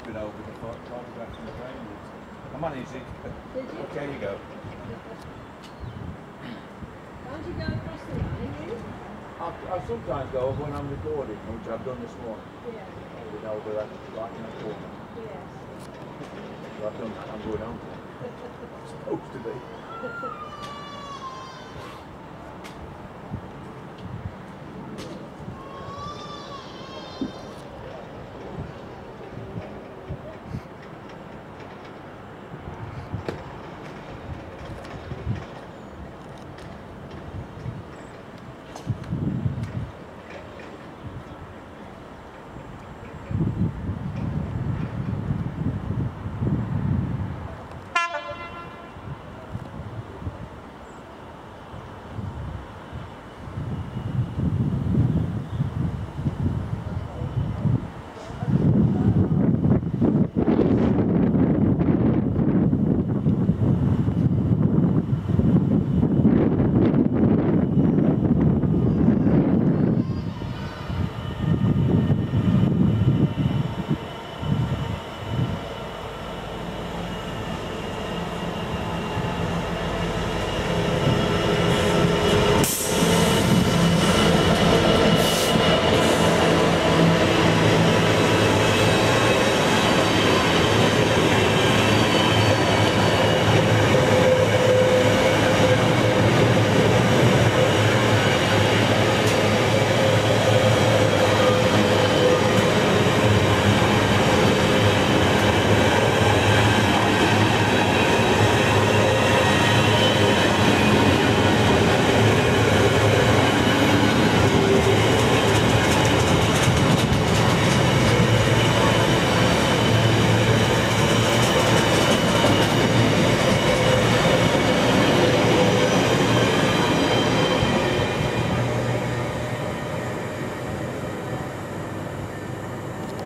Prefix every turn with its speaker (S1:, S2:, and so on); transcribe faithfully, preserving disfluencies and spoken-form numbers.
S1: been over the photograph in the frame. I managed it. Okay, you go.
S2: Can't you go across the line, you?
S1: I, I sometimes go over when I'm recording, which I've done this morning.
S2: Yeah.
S1: With over that, right in the corner.
S2: Yes.
S1: So I've done that, I'm going home. Supposed to be.